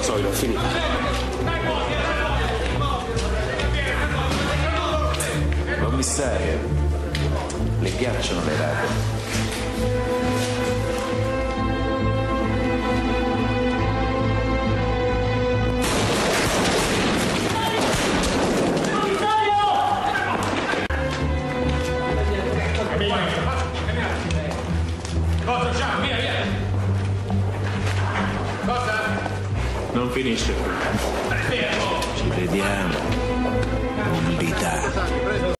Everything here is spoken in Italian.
rasoio, ho finito. Commissario, le piacciono le rape? Cosa, ciao, via, via! Cosa? Non finisce qui. Fermo! Ci vediamo. Umiltà.